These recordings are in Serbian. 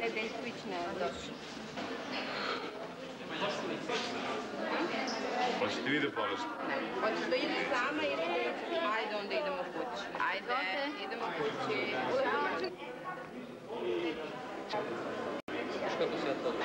Nedeljković ne došao. Hoćeš ti vi da polažete? Hoćeš da ideš sama ili da ideš? Ajde, onda idemo kući. Ajde, idemo kući. Kako se to?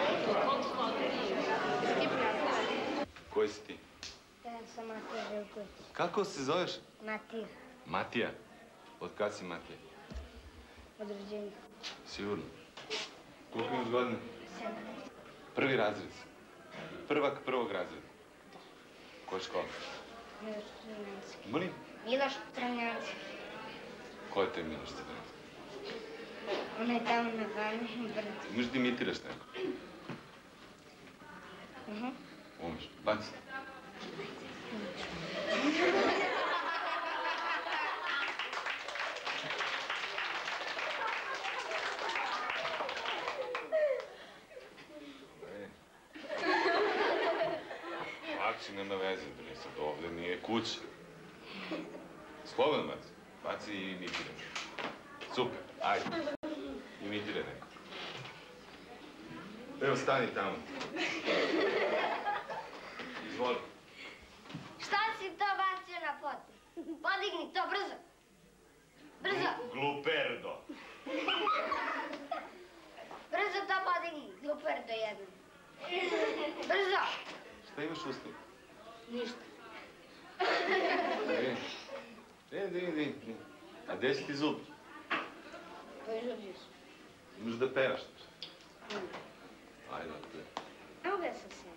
Koji si ti? Ja sam Matija Živković. Kako se zoveš? Matija. Matija? Od kad si Matija? Od rođenja. Sigurno. Koliko imaš godina? 7. Prvi razred si. Prvak prvog razreda. Koja škola? Miloš Crnjanski. Molim? Miloš Crnjanski. Ko je te Miloš Crnjanski? Ona je tamo na Banju, brdu. Umeš da imitiraš neko? Umeš. Baci. Baci, nema veze, bre, sad ovde nije kuća. Slobodno baci. Baci i imitiraj. Super, ajde. Imitiraj neko. Evo, stani tamo. Izvoli. Šta si to bacio na pod? Podigni to, brzo. Brzo. Gluperdo. Brzo to podigni, gluperdo jedno. Brzo. Šta imaš u usta? Ništa. Vidi. A gde si ti zub? Požudio sam. Imaš da pevaš? Ajde, opet. Evo ga sam se.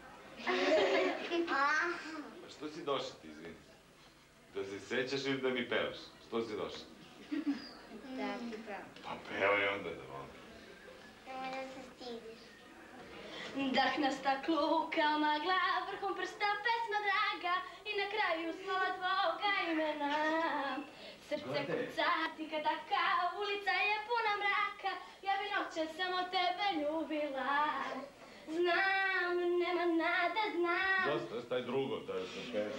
Pa što si došla ti, izvini? Da se sećaš ili da mi pevaš? Što si došla? Da ti pevam. Pa pevaj onda da volim. Nemoj da se stidiš. Dah na staklu kao magla, vrhom prsta pesma draga i na kraju slova tvoga imena. Srce kuca, tika taka, ulica je puna mraka, ja bi noće samo tebe ljubila. Znam, nema nade, znam. Dosta, staj drugo, da se peva.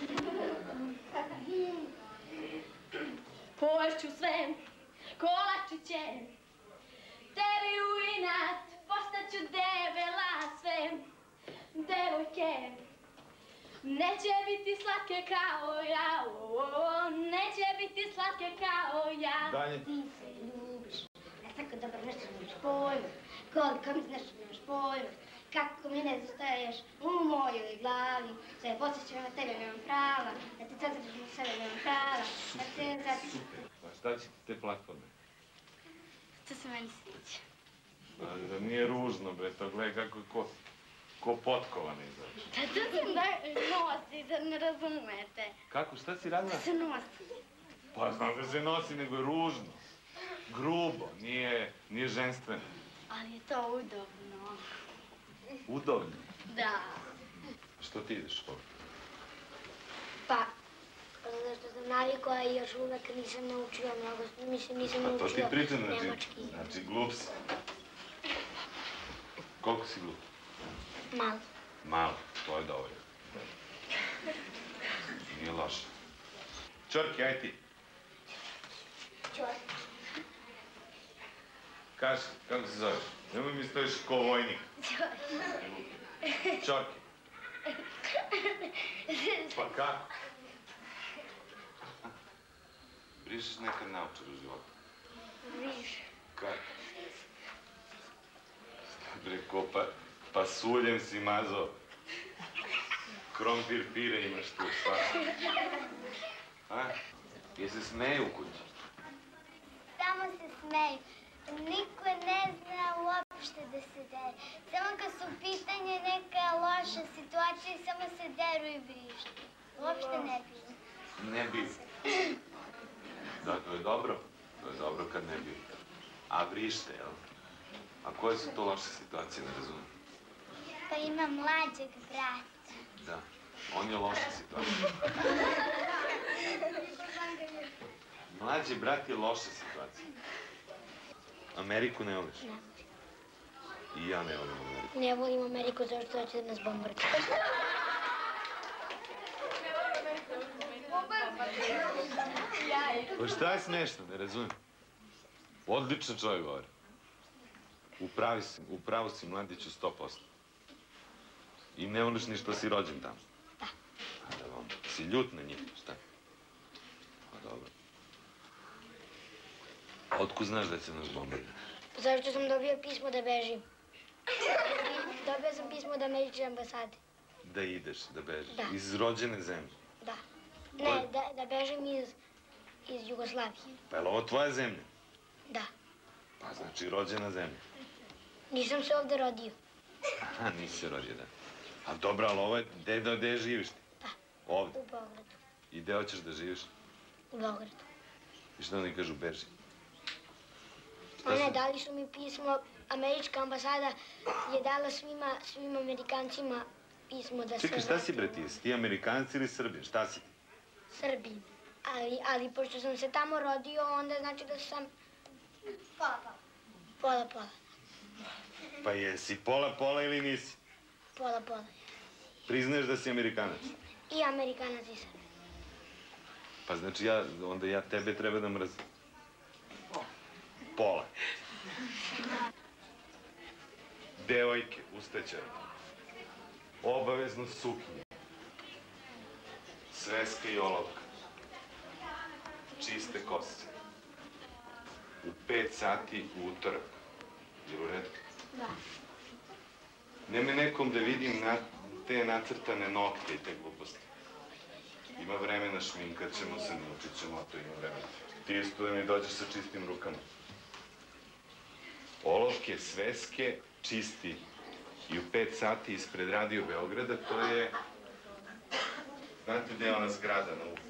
Poješću sve, kolačiće, tebi u inat, postaću debela sve. Devojke, neće biti slatke kao ja, neće biti slatke kao ja. Dalje. Ti se ljubiš, ja tako dobro nešto nemaš pojma, koliko mi znaš nemaš pojma, kako mi ne zostaješ u mojoj glavi, sve posjećam na tebe, nemam prava, da ti zatražim na sebe, nemam prava, da te zatražim. Super, pa šta će ti te platforme? To se meni sviđa. Ali da nije ružno, bre, to gledaj kako je ko potkovana izađe. Da to se nosi, da ne razumete. Kako, šta si radila? Da se nosi. Pa znam da se nosi, nego je ružno. Grubo, nije ženstveno. Ali je to udobno. Udobno? Da. Što ti ideš u školu? Pa, zašto sam navikla i još uvek nisam naučila mnogo, mislim nisam naučila Pa to ti pričam, nemački. znači glup si. Koliko si glup? Malo. Malo, to je dovoljno. Nije loše. Čorki, aj ti. Čorki. Kaži, kako se zoveš? Nemoj mi stojiš ko vojnik. Čorki. Pa kako? Brišeš nekad naočar u životu? Više. Kako? Bre, ko pasuljem si mazao. Krompir pire imaš tu, svašta. A? Je se smeju u kući? Samo se smeju. Niko ne zna uopšte da se deru. Samo kad su u pitanju neka loša situacija, samo se deru i brišu. Uopšte ne biju. Ne biju. Da, to je dobro. To je dobro kad ne biju. A brište, jel? A koje su to loše situacije, ne razumijem? Pa ima mlađeg brata. Da, on je loša situacija. Mlađi brat je loša situacija. Ameriku ne voliš? Ne. I ja ne volim Ameriku. Ne volim Ameriku zato će da nas bombarduje. Pa šta je smešno, ne razumijem? Odlično čovjek govori. U pravu si, mladiću, 100%. I ne voliš ni što si rođen tamo? Da. A da vam, si ljut na njih, šta? Pa dobro. A otkud znaš da će nas bombarditi? Zašto sam dobio pismo da bežim? Dobio sam pismo od američke ambasade. Da ideš, da bežiš? Da. Iz rođene zemlje? Da. Ne, da bežim iz Jugoslavije. Pa je li ovo tvoja zemlja? Da. Pa znači rođena zemlja. Nisam se ovde rodio. Aha, nisi se rodio, da. A dobro, ali ovo je, gde živiš ti? Da. Ovde? U Beogradu. I gde hoćeš da živiš? U Beogradu. I šta oni kažu, beži? Ne, dali su mi pismo, američka ambasada je dala svim Amerikancima pismo da se... Čekaj, šta si bre ti? Si ti Amerikanac ili Srbin? Šta si ti? Srbin. Ali pošto sam se tamo rodio, onda znači da sam... Pola. Pa jesi pola ili nisi? Pola. Priznaješ da si Amerikanac? I Amerikanac i Srbin. Pa znači onda ja tebe treba da mrzim. Pola. Devojke, ustaće. Obavezno suknje. Sveska i olovka. Čiste kose. U 5 sati u utorak. Je u redu? Da. Neme nekom da vidim te nacrtane nokte i te gluposti. Ima vremena, šminkat ćemo se, naučit ćemo, a to ima vremena. Ti isto da mi dođeš sa čistim rukama. Olovke, sveske, čisti. I u 5 sati ispred Radio Beograda, to je... Znate gde je ona zgrada na uvu?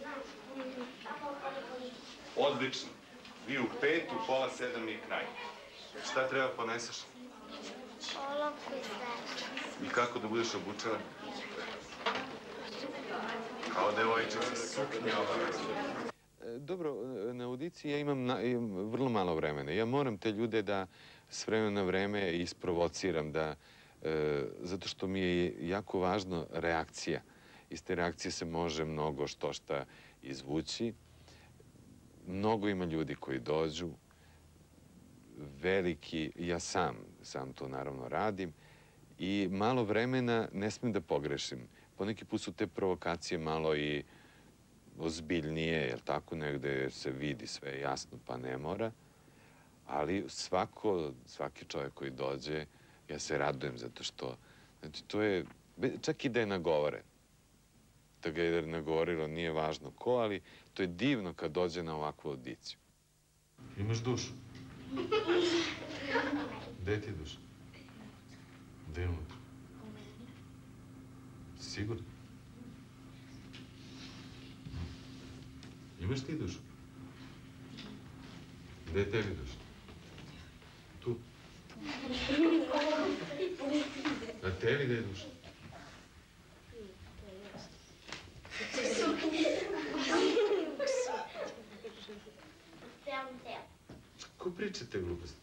Odlično. Vi u 5, u pola 7 je kraj. Šta treba poneseš? Olovku i sveske. I kako da budeš obučena? Kao devojčica, suknje obavezno. Dobro, na audiciji ja imam vrlo malo vremena. Ja moram te ljude da s vremena na vreme isprovociram, zato što mi je jako važno reakcija. Iz te reakcije se može mnogo šta izvući. Mnogo ima ljudi koji dođu, veliki, ja sam to naravno radim, i malo vremena ne smem da pogrešim. Poneki put su te provokacije malo i ozbiljnije, jel tako, negde se vidi sve jasno, pa ne mora. Ali svaki čovjek koji dođe, ja se radujem zato što, znači, to je, čak i da je nagovoren. Da ga je nagovorilo, nije važno ko, ali to je divno kad dođe na ovakvu audiciju. Imaš dušu? Gde ti je duša? Gde je unutra? U meni. Sigurno? Imaš ti dušu? Gde je tebi duša? Tu. A tebi gde je duša? Ko priča te gluposti?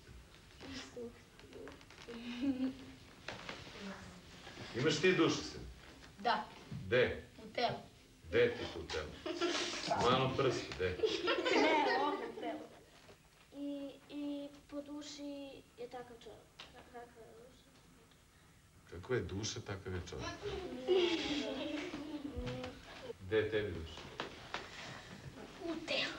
Imaš ti dušu se? Da, Gde? u telu. Gde ti tu telo? Malo prstu, gde? Ne, ovdje u telu. I po duši je takav čovjek. Kakva je duša? Kako je duša, takav je čovjek. Gde je tebi duša? U telu.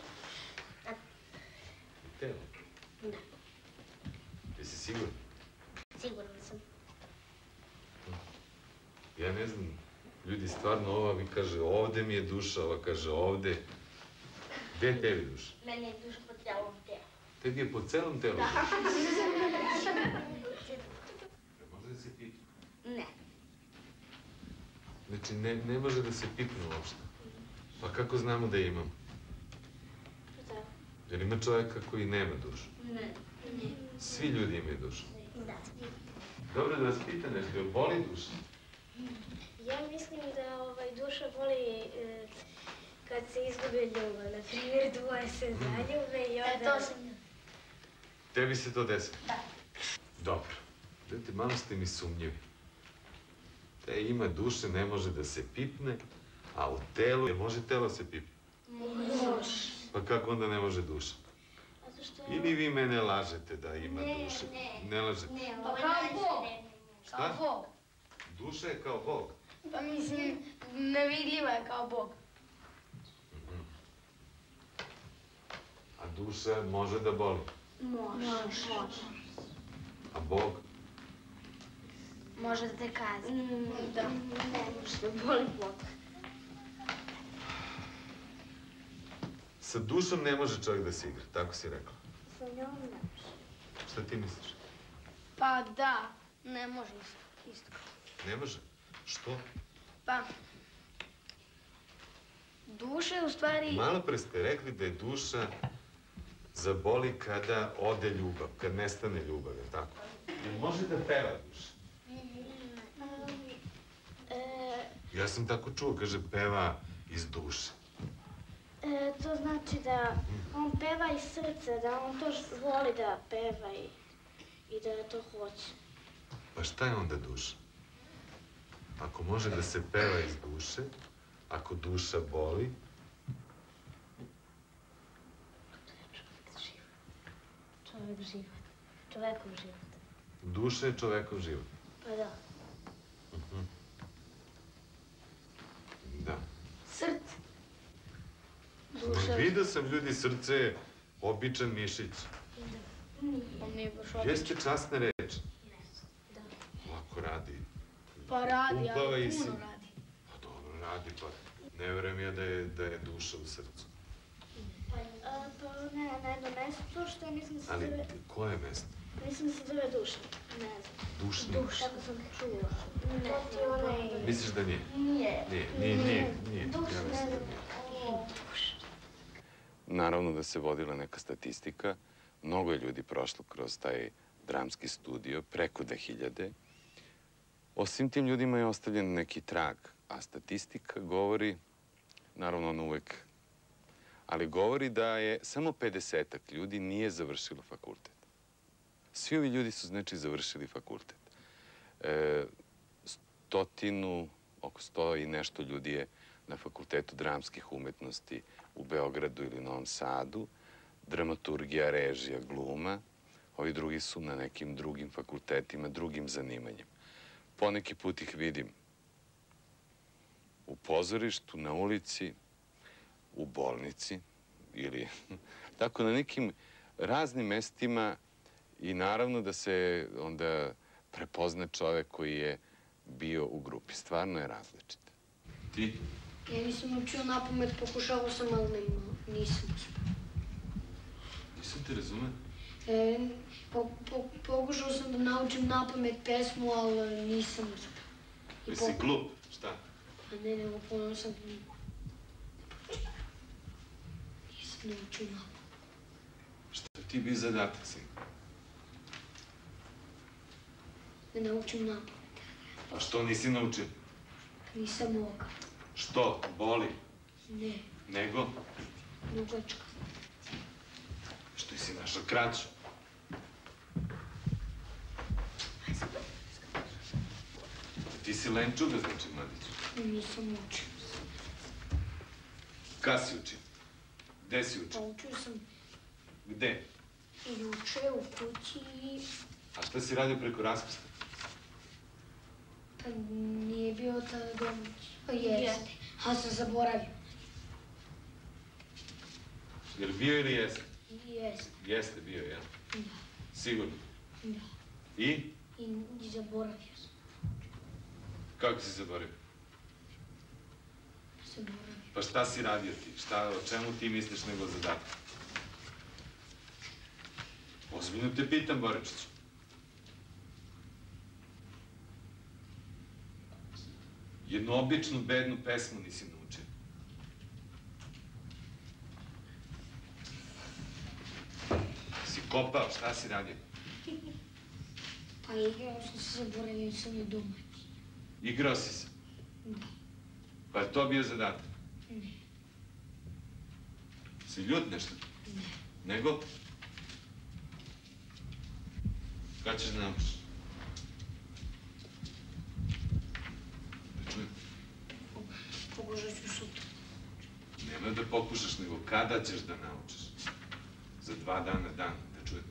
U telu? Da. Jesi siguran? Sigurna sam. Ja ne znam, ljudi, stvarno ova mi kaže ovde mi je duša, ova kaže ovde. Gde je tebi duša? Meni je duša po celom telu. Tebi je po celom telu? Da. Može da se pipne? Ne. Znači, ne može da se pipne uopšte. Pa kako znamo da imam? Tako. Jer ima čovjeka koji nema dušu. Ne. Svi ljudi imaju dušu. Da. Dobro da vas pita nešto, jel boli duša? Ja mislim da duša boli kad se izgube ljubav. Na primjer, dvoje se zaljube i onda... To sam ja. Tebi se to desi? Da. Dobro. Vidite, malo ste mi sumnjivi. Ima duše, ne može da se pipne, a u telu, jel može telo se pipne? Može. Pa kako onda ne može duša? Zato zato što... Ili vi mene lažete da ima duše? Ne lažete. Pa kao Bog. Šta? Kao Bog. Duša je kao Bog. Pa mislim, nevidljiva je kao Bog. A duša može da boli. Može. A Bog? Može da te kazni. Da. Ne može da boli Bog. Sa dušom ne može čovjek da se igra, tako si rekla. Sa njom ne može. Šta ti misliš? Pa da, ne može isto. Ne može? Što? Pa, duša je u stvari... Malo pre ste rekli da je duša zaboli kada ode ljubav, kad nestane ljubav, je tako? Jel može da peva duša? Ja sam tako čuo, kaže, peva iz duše. To znači da on peva iz srca, da on to voli da peva i da to hoće. Pa šta je onda duša? Ako može da se peva iz duše, ako duša boli, Čovjek život. Čovekov život. duša je čovekov život. Pa da. Da. Srce. Vidio sam ljudi, srce je običan mišić. On nije baš običan. Jeste časna reč. Da. Lako radi. Pa radi, Upava ali i puno si- radi. Pa dobro radi, pa ne verujem ja da je duša u srcu. Pa ne, na jedno mesto što mislim da se Ali zove... koje mesto? Mislim da se zove dušnik. Ne znam. Dušnik? Tako sam čula. To ti je onaj... Misliš da nije? Nije. Nije. Ja Duš, mislim ne da znam. nije. Naravno da se vodila neka statistika. Mnogo je ljudi prošlo kroz taj dramski studio, preko 2000. O svim tim ljudima je ostavljen neki trag, a statistika govori, naravno ona uvek, ali govori da je samo 50-ak ljudi nije završilo fakultet. Svi ovi ljudi su znači završili fakultet. Oko 100 i nešto ljudi je na Fakultetu dramskih umetnosti u Beogradu ili Novom Sadu, dramaturgija, režija, gluma. Ovi drugi su na nekim drugim fakultetima, drugim zanimanjem. Poneki put ih vidim u pozorištu, na ulici, u bolnici ili tako na nekim raznim mestima i naravno da se onda prepozna čovek koji je bio u grupi. Stvarno je različit. Ti? Ja nisam učio napamet, pokušao sam, ali nisam uspio. Nisam te razumeo. Pokušao sam da naučim napamet pesmu, ali nisam uspio. Jesi glup? Šta? A ne, nego ponovno sam... Nisam naučio napamet. Šta ti bi zadatak, sin? Da naučim napamet. A što nisi naučio? Nisam mogao. Što? Boli? Ne, Nego? dugačka. Što si našao kraću? Ti si lenčuga, znači, mladić. Nisam učio. Kad si učio? Gde si Pa učio? učio sam Gde? i juče u kući, A šta si radio preko raspusta? pa nije bio tada domaći. Pa jeste, a sam zaboravio. Jel bio ili jeste? Jeste, Jeste bio, jel? da, Sigurno. da. I? I zaboravio sam. Kako si zaboravio? Zaboravio. Pa šta si radio ti? O čemu ti misliš nego zadatak? Ozbiljno te pitam, Borečić. Jednu običnu, bednu pesmu nisi naučio. Si kopao, šta si radio? Pa igrao sam se, zaboravio sam je domaći. Igrao si se. Da. Pa je to bio zadatak? Ne. Si ljut nešto? Ne. Nego? Kad ćeš da naučiš? Da čujem. Pokušat ću sutra. Nemoj da pokušaš, nego kada ćeš da naučiš? Za 2 dana dan, da čujem.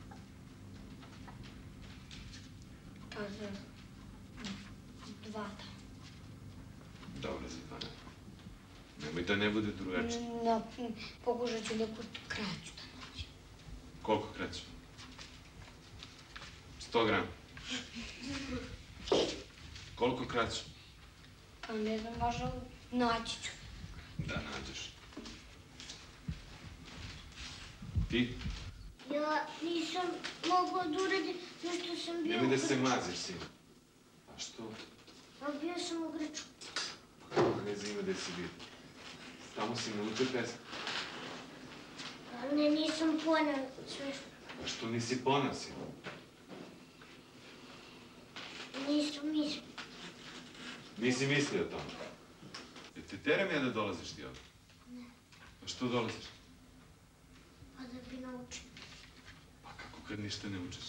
Pa za 2 dana. Dobro, za 2 dana. Nemoj da ne bude drugačije. Pokušat ću neku kraću da nađem. Koliko kraću? 100 grama. Koliko kraću? Pa ne znam, možda naći ću. Da nađeš. Ti? Ja nisam mogla da uradim, zašto sam bio u Nemoj da se Grčkoj. maziš, sine. A što? Pa bio sam u Grčkoj. Kako ne znam gde si bio? Tamo si naučio pesmu. Ali ne, nisam ponela sve što... A što nisi poneo, sine? Nisam mislila. Nisi mislio o tome? Jel te teram ja da dolaziš ti ovdje? Ne. A što dolaziš? Pa da bi naučila. Pa kako kad ništa ne učiš?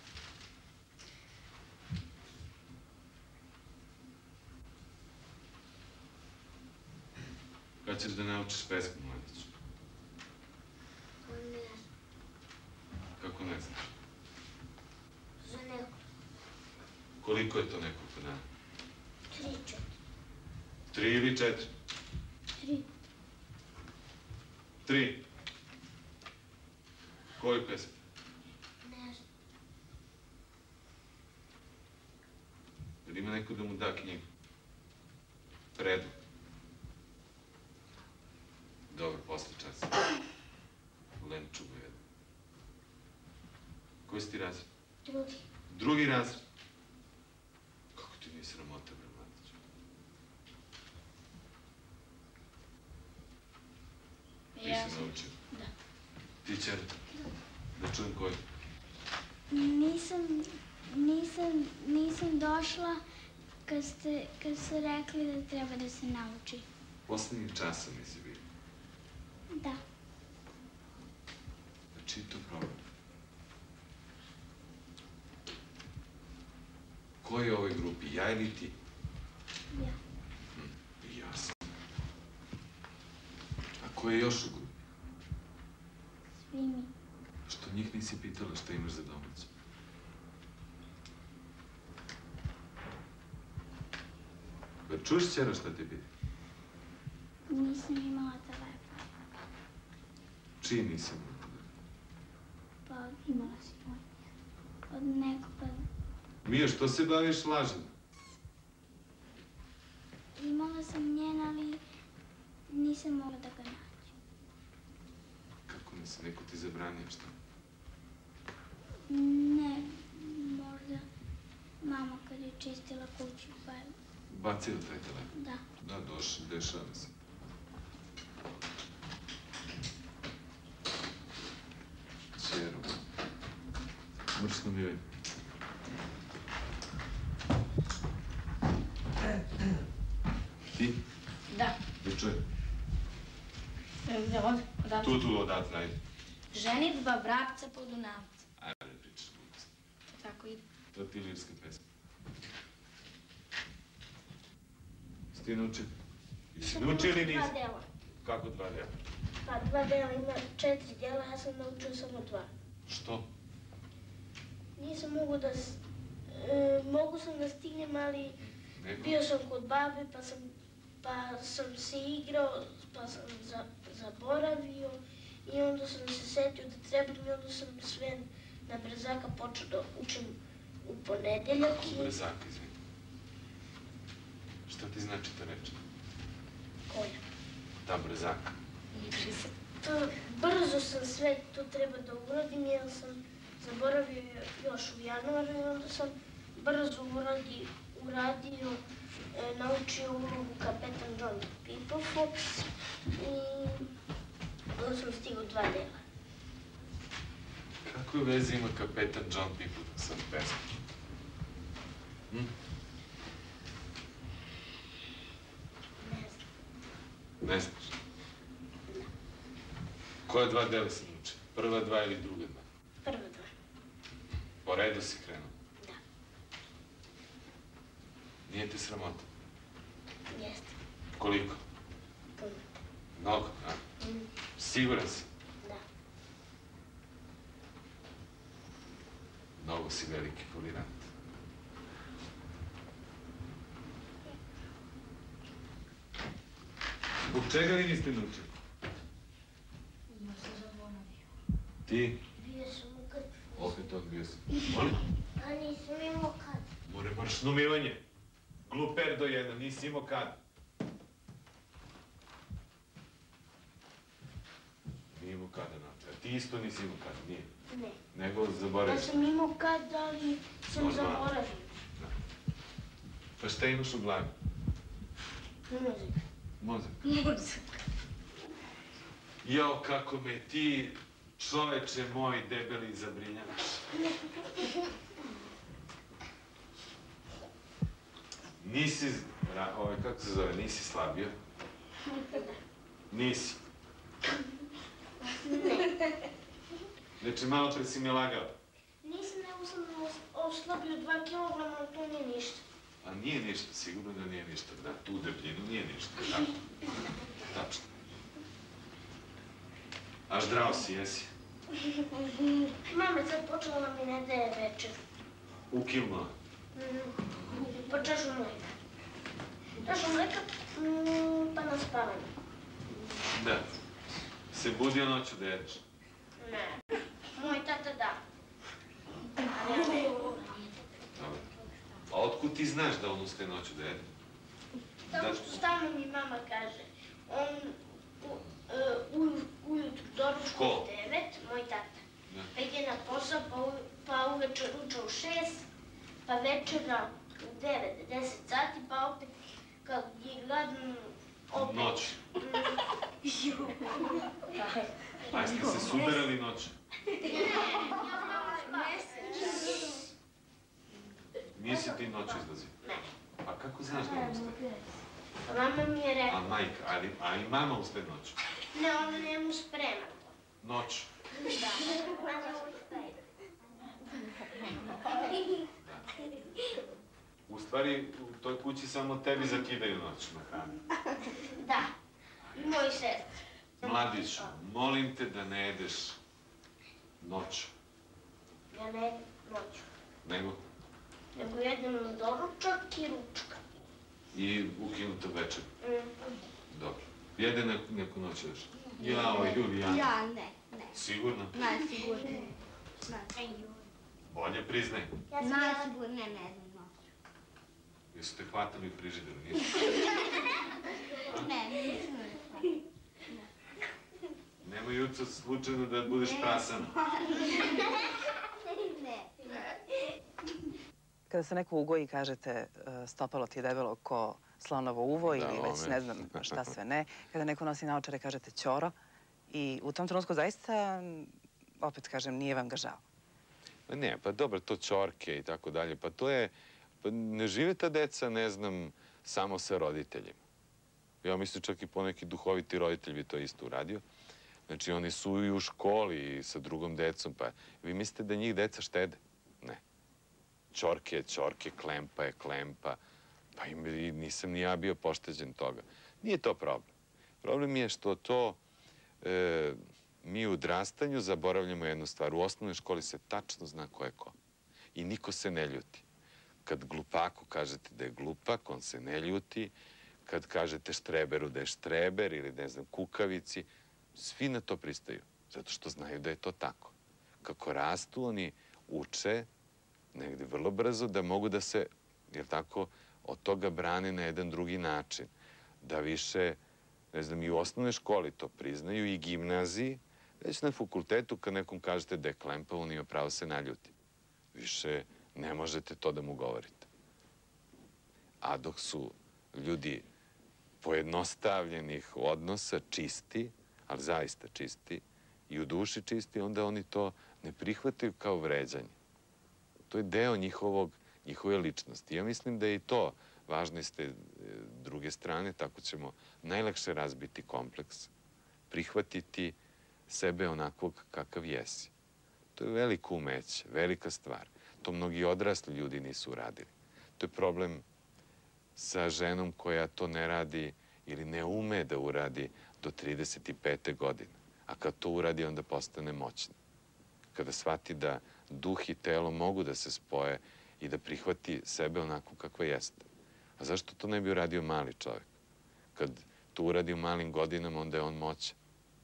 Kad ćeš da naučiš pesmu, mladiću? Pa ne znam. Kako ne znaš? Za nekoliko. Koliko je to nekoliko dana? 3, 4. 3 ili 4? 3. 3. Koju pesmu? Ne znam. Jel ima neko da mu da knjigu? Predlog. Dobro, posle časa. Lenčugu jedan. Koji si ti razred? 2. Drugi razred? Kako ti nije sramota, bre, mladiću? Ti Ja si sam... naučio? Da. Ti će? Da čujem koji? Nisam došla kad ste rekli da treba da se nauči. Poslednjih časa nisi bio. Da. Znači je to problem. Ko je u ovoj grupi, ja ili ti? Ja. I ja sam. A ko je još u grupi? Svi mi. Što njih nisi pitala šta imaš za domaću? Pa čuješ, ćero, šta te pita? Nisam imala telefon. Čiji nisi imala? Pa imala si moj. Od nekoga. Mija, što se baviš lažima? Imala sam njen, ali nisam mogla da ga nađem. Kako ne se, neko ti zabranio, šta? Ne, možda mama kad je čistila kuću, pa je... Bacila taj telefon? Da. Da, dešava se. Ćero. Mrsno mi je. Ti? Da. Da čujem. Odatle. Tu, odatle, ajde. Ženitba vrapca po Dunavcu. Ajde, pričaš gluposti. Tako ide. To ti je lirska pesma. Jesi ti naučio? Jesi naučio ili nisi? 2 dela. Kako 2 dela? Pa 2 dela ima 4 dela, ja sam naučio samo 2. Što? Nisam mogu da... mogu sam da stignem, ali Nego? bio sam kod babe, pa sam se igrao, pa sam zaboravio i onda sam se setio da trebam i onda sam sve na brzaka počeo da učim u ponedeljak. Kako brzaka, izvini? Šta ti znači ta reč? Koja? Ta brzaka. To, brzo sam sve to treba da uradim jer sam zaboravio još u januaru i onda sam brzo uradio, naučio ulogu kapetan John Pipofox i onda sam stigao 2 dela. Kakve veze ima kapetan John Pipofox sa pesmom? Ne znam. Ne znaš. Koja 2 dela si naučio? Prva 2 ili druga 2? Prva 2. Po redu si krenuo? Da. Nije te sramota? Jeste. Koliko? Puno. Mnogo, a? Siguran si? Da. Mnogo si veliki folirant. Zbog čega vi niste naučili? Ja sam zaboravio. Ti? Bio sam u kad. Opet odbio sam. Molim? A nisam imao kad. More marš numivanje. Gluper do jedna, nisi imao kad. Nije imao kada naučiti. A ti isto nisi imao kad, nije? Ne. Nego zaboravio. Ja sam imao kad, ali sam zaboravio. Pa šta imaš u glavi? Muzika. Mozak. Muzika. Jao, kako me ti, čoveče moj, debeli zabrinjavaš. Nisi, kako se zove, nisi slabio? Nisi. Znači, malo pre si mi lagao. Nisam, nego sam oslabio 2 kilograma, ali to nije ništa. A nije ništa, sigurno da nije ništa. Da, tu debljinu nije ništa, tako? Tačno. A zdrav si, jesi? Mama je sad počela da mi ne daje večer. Ukinula. Pa čašu mleka. Čašu mleka, pa na spavanje. Da. Se budio noću da jedeš? Ne. Moj tata da. Ali ja ne. Dobro. A otkud ti znaš da on ustaje noću da jede? Tako što stalno mi mama kaže. On ujutru doručka Ko? u 9, moj tata. Da. Pa ide na posao, pa uveče ruča u 6, pa večera u 9, 10 sati, pa opet kad je gladan, opet. Noć. A jeste se sudarali noć? Nisi ti noć izlazio? Ne. A kako znaš da on ustaje? Mama mi je rekla. A majka, a i mama ustaje noć? Ne, ona njemu sprema to. Noć. Da. Ona ustaje. U stvari, u toj kući samo tebi zakidaju noć na hranu. Da. I moj sestra. Mladiću, molim te da ne jedeš noć. Ja ne jedem noću. Nego Nego jedem doručak i ručka. i ukinuto večer. Dobro. Jede neku noć još. Jao, Julijana. Ja ne. Sigurno? Najsigurno. Bolje priznaj. Najsigurno ne znam noću. Jesu te hvatali u frižideru, nisu? Ne, nisam Nemoj jutro slučajno da budeš prasan. Ne. Kada se neko ugoji i kažete stopalo ti je debelo ko slonovo uvo ili već ne znam šta sve ne. Kada neko nosi naočare kažete ćoro i u tom trenutku zaista, opet kažem, nije vam ga žao. Pa ne, pa dobro, to ćorke i tako dalje, pa to je, pa ne žive ta deca, ne znam, samo sa roditeljima. Ja mislim čak i poneki duhoviti roditelj bi to isto uradio. Znači, oni su i u školi i sa drugom decom, pa vi mislite da njih deca štede? Ne. Ćorke je ćorke, klempa je klempa, pa i nisam ni ja bio pošteđen toga. Nije to problem. Problem je što to mi u odrastanju zaboravljamo jednu stvar. U osnovnoj školi se tačno zna ko je ko. I niko se ne ljuti. Kad glupaku kažete da je glupak, on se ne ljuti. Kad kažete štreberu da je štreber ili, ne znam, kukavici, svi na to pristaju. Zato što znaju da je to tako. Kako rastu, oni uče negde vrlo brzo da mogu da se, jer tako, od toga brane na jedan drugi način. Da više, ne znam, i u osnovnoj školi to priznaju, i gimnaziji, već na fakultetu kad nekom kažete da je klempa, on ima pravo se naljuti. Više ne možete to da mu govorite. A dok su ljudi pojednostavljenih odnosa, čisti, ali zaista čisti, i u duši čisti, onda oni to ne prihvataju kao vređanje. To je deo njihove ličnosti. Ja mislim da je i to važno iz te druge strane, tako ćemo najlakše razbiti kompleks, prihvatiti sebe onakvog kakav jesi. To je veliko umeće, velika stvar. To mnogi odrasli ljudi nisu uradili. To je problem sa ženom koja to ne radi ili ne ume da uradi do 35. godine. A kad to uradi, onda postane moćna. Kada shvati da duh i telo mogu da se spoje i da prihvati sebe onako kakva jeste. A zašto to ne bi uradio mali čovjek? Kad to uradi u malim godinama, onda je on moćan.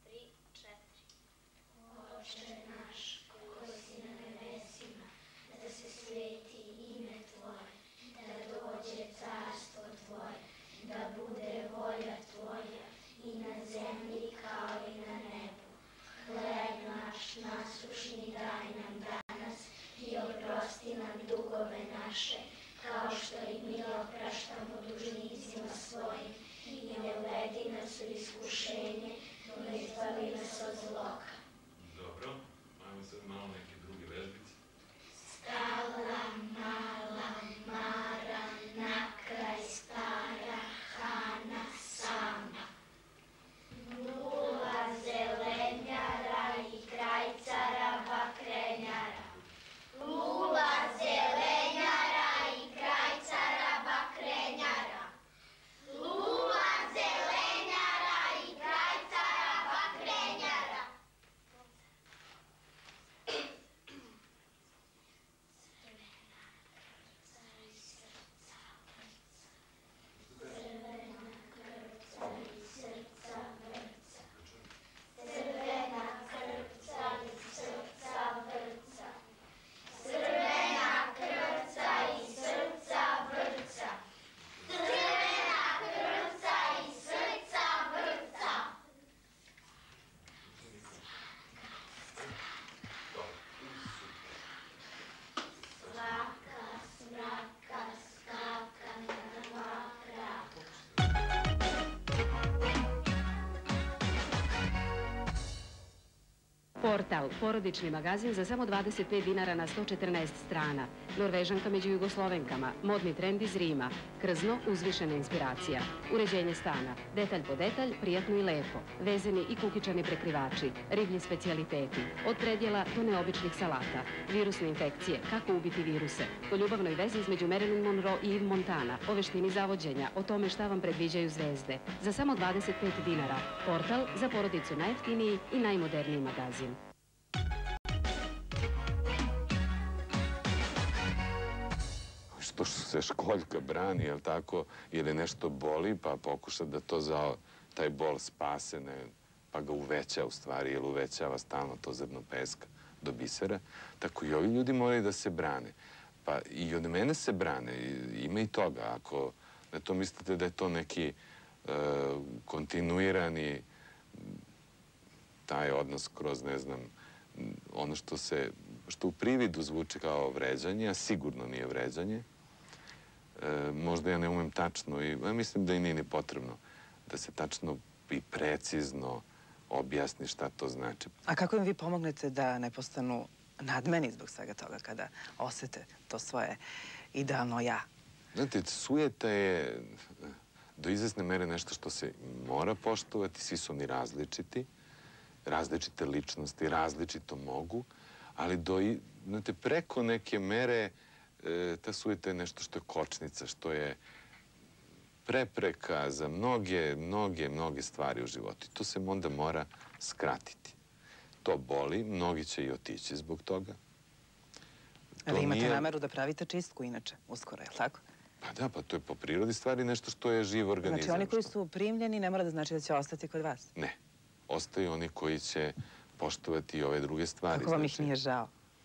Dobro, ajmo sad malo neke druge vežbice. Stala mala Mara, na kraj stara Hana sama. Nula zelenjara i krajcara bakrenjara. Nula zelenjara i krajcara bakrenjara. Nula zelenjara i krajcara bakrenjara. Portal, porodični magazin za samo 25 dinara na 114 strana. Norvežanka među Jugoslovenkama, modni trend iz Rima, krzno, uzvišena inspiracija, uređenje stana, detalj po detalj, prijatno i lepo, vezeni i kukičani prekrivači, riblji specijaliteti, od predjela do neobičnih salata, virusne infekcije, kako ubiti viruse, o ljubavnoj vezi između Marilyn Monroe i Yves Montana, o veštini zavođenja, o tome šta vam predviđaju zvezde. Za samo 25 dinara. Portal za porodicu najjeftiniji i najmoderniji magazin. Što se školjka brani, jel tako, ili nešto boli, pa pokuša da to za taj bol spase, pa ga uveća u stvari, jer uvećava stalno to zrno peska do bisera. Tako i ovi ljudi moraju da se brane. Pa i od mene se brane, ima i toga. Ako na to mislite da je to neki kontinuirani taj odnos kroz, ne znam, ono što u prividu zvuči kao vređanje, a sigurno nije vređanje. Možda ja ne umem tačno i mislim da i nije ni potrebno da se tačno i precizno objasni šta to znači. A kako im vi pomognete da ne postanu nadmeni zbog svega toga kada osete to svoje idealno ja? Znate, sujeta je do izvesne mere nešto što se mora poštovati, svi su oni različiti, različite ličnosti, različito mogu, ali znate, preko neke mere ta sujeta je nešto što je kočnica, što je prepreka za mnoge stvari u životu. I to se onda mora skratiti. To boli, mnogi će i otići zbog toga. Vi imate nameru da pravite čistku inače, uskoro, je li tako? Pa da, pa to je po prirodi stvari nešto što je živ organizam. Znači oni koji su primljeni ne mora da znači da će ostati kod vas? Ne. Ostaju oni koji će poštovati i ove druge stvari. Kako vam ih nije žao?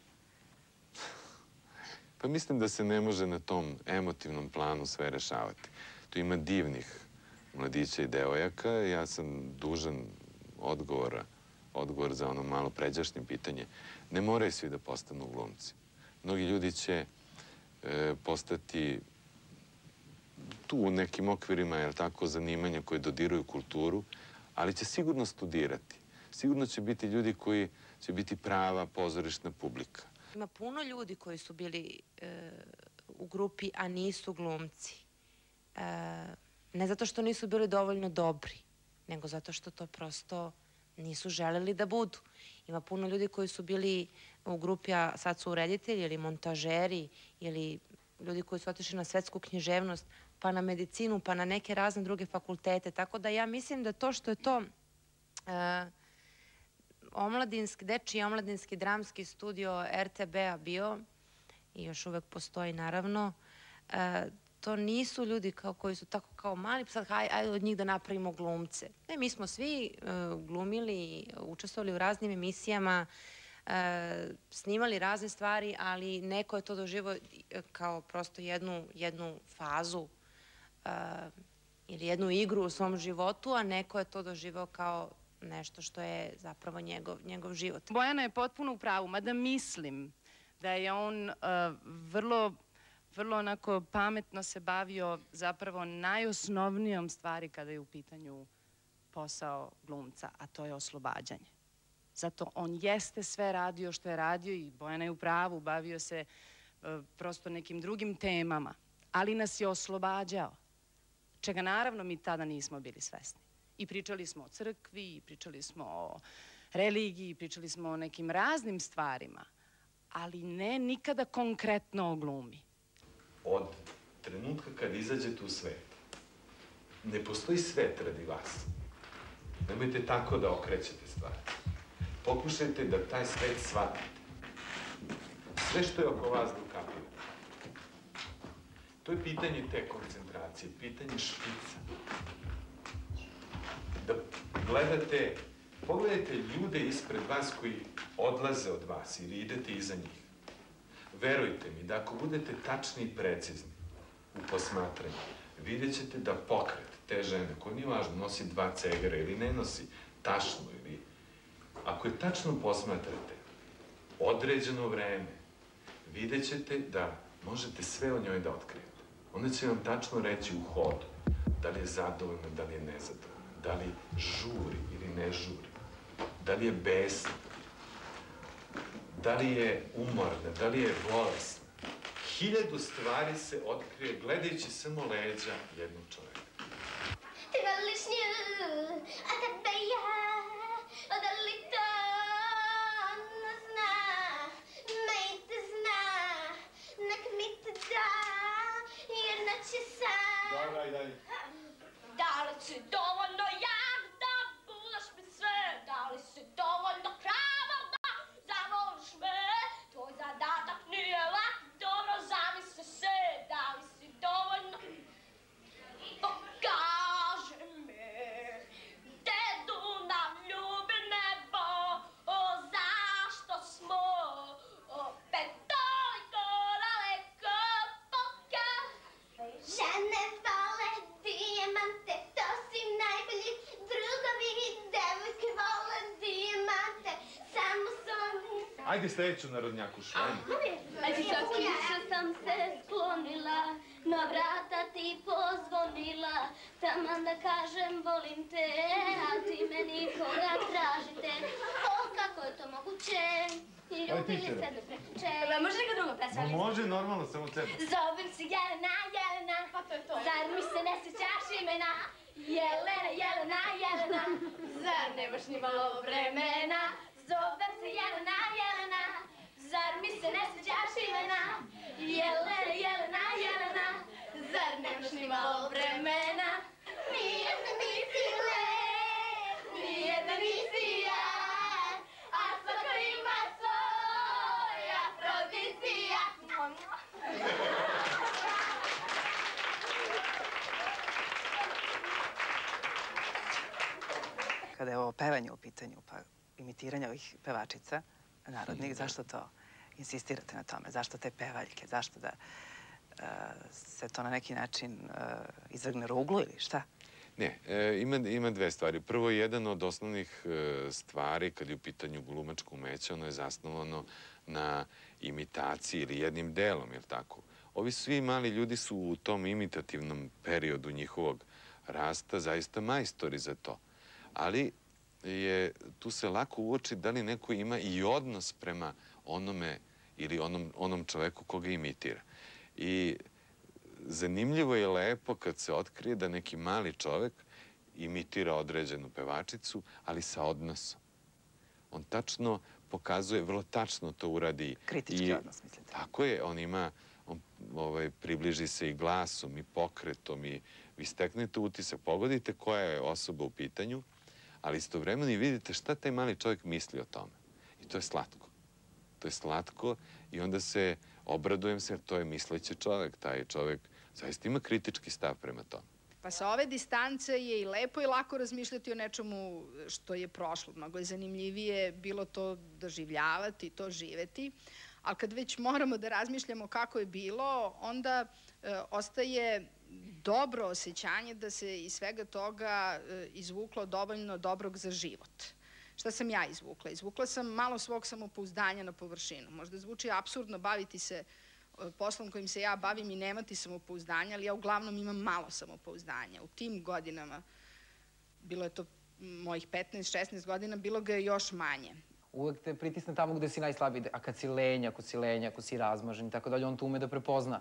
Pa mislim da se ne može na tom emotivnom planu sve rešavati. Tu ima divnih mladića i devojaka. Ja sam dužan odgovor za ono malo pređašnje pitanje. Ne moraju svi da postanu glumci. Mnogi ljudi će postati tu u nekim okvirima, jel tako, zanimanja koje dodiruju kulturu, ali će sigurno studirati. Sigurno će biti ljudi koji će biti prava pozorišna publika. Ima puno ljudi koji su bili u grupi, a nisu glumci. Ne zato što nisu bili dovoljno dobri, nego zato što to prosto nisu želeli da budu. Ima puno ljudi koji su bili u grupi, a sad su ureditelji ili montažeri ili ljudi koji su otišli na svetsku književnost, pa na medicinu, pa na neke razne druge fakultete. Tako da ja mislim da to što je to dečiji omladinski dramski studio RTB-a bio, i još uvek postoji naravno, to nisu ljudi koji su tako kao mali, pa sad ajde od njih da napravimo glumce. Ne, mi smo svi glumili, učestvovali u raznim emisijama, snimali razne stvari, ali neko je to doživao kao prosto jednu fazu ili jednu igru u svom životu, a neko je to doživao kao nešto što je zapravo njegov život. Bojana je potpuno u pravu, mada mislim da je on vrlo onako pametno se bavio zapravo najosnovnijom stvari kada je u pitanju posao glumca, a to je oslobađanje. Zato on jeste sve radio što je radio i Bojana je u pravu, bavio se prosto nekim drugim temama, ali nas je oslobađao, čega naravno mi tada nismo bili svesni. I pričali smo o crkvi, i pričali smo o religiji, pričali smo o nekim raznim stvarima, ali ne nikada konkretno o glumi. Od trenutka kad izađete u svet, ne postoji svet radi vas. Nemojte tako da okrećete stvari. Pokušajte da taj svet shvatite. Sve što je oko vas da ukapirate. To je pitanje te koncentracije, pitanje špica. Da gledate, pogledajte ljude ispred vas koji odlaze od vas ili idete iza njih. Verujte mi da ako budete tačni i precizni u posmatranju, vidjet ćete da pokret te žene, koja nije važno, nosi 2 cegera ili ne nosi tašnu ili... Ako je tačno posmatrate određeno vreme, vidjet ćete da možete sve o njoj da otkrijete. Ona će vam tačno reći u hodu da li je zadovoljna, da li je nezadovoljna, da li žuri ili ne žuri, da li je besna, da li je umorna, da li je bolesna. 1000 stvari se otkrije gledajući samo leđa jednog čoveka. Ti voliš nju, a tebe ja, da li to ona zna, me te zna, nek mi te da, jer noć je sam. Daj. Da li si dovoljno jak da budeš mi sve? Da li si dovoljno hrabar da zavoliš me? Tvoj zadatak nije lak, dobro zamisli se. Da li si dovoljno... Pokaži mi, gde Dunav ljubi nebo, zašto smo opet toliko daleko, Žene vole dijamante, to si najbolji drugovi, devojke vole dijamante, samo su... Ajde sledeću narodnjaku švajnu. Čak više sam se sklonila, na vrata ti pozvonila, taman da kažem volim te, a ti me nikoga tražite. O, kako je to moguće? I ljubili se do prekjuče. Može neka druga pesma? Može, normalno, samo tebe. Zovem se Jelena, Jelena, pa to je to. Zar mi se ne sjećaš imena? Jelena, Jelena, Jelena, zar nemaš ni malo vremena? Zovem se Jelena, Jelena, zar mi se ne sjećaš imena? Jelena, Jelena, Jelena, zar nemaš ni malo vremena? Nijedna nisi lep, nijedna nisi jak, a svako ima svoj afrodizijak. Kada je ovo pevanje u pitanju, pa imitiranje ovih pevačica narodnih, zašto to insistirate na tome? Zašto te pevaljke? Zašto da se to na neki način izvrgne ruglu ili šta? Ne, ima 2 stvari. Prvo, jedan od osnovnih stvari kad je u pitanju glumačko umeće, ono je zasnovano na imitaciji ili jednim delom, je li tako? Ovi svi mali ljudi su u tom imitativnom periodu njihovog rasta zaista majstori za to. Ali tu se lako uoči da li neko ima i odnos prema onome ili onom čoveku koga imitira. I zanimljivo je lepo kad se otkrije da neki mali čovek imitira određenu pevačicu, ali sa odnosom. On tačno pokazuje, vrlo tačno to uradi. Kritički odnos, mislite? Tako je, on približi se i glasom i pokretom i vi steknete utisak, pogodite koja je osoba u pitanju, ali istovremeno i vidite šta taj mali čovjek misli o tome. I to je slatko. To je slatko i onda se obradujem se jer to je misleći čovjek. Taj čovjek zaista ima kritički stav prema tome. Pa sa ove distance je i lepo i lako razmišljati o nečemu što je prošlo. Mnogo je zanimljivije bilo to doživljavati, to živeti. Ali kad već moramo da razmišljamo kako je bilo, onda ostaje dobro osjećanje da se iz svega toga izvuklo dovoljno dobrog za život. Šta sam ja izvukla? Izvukla sam malo svog samopouzdanja na površinu. Možda zvuči apsurdno baviti se poslom kojim se ja bavim i nemati samopouzdanja, ali ja uglavnom imam malo samopouzdanja. U tim godinama, bilo je to mojih 15-16 godina, bilo ga je još manje. Uvek te pritisne tamo gde si najslabiji, a kad si lenja, ako si razmažen i tako dalje, on to ume da prepozna.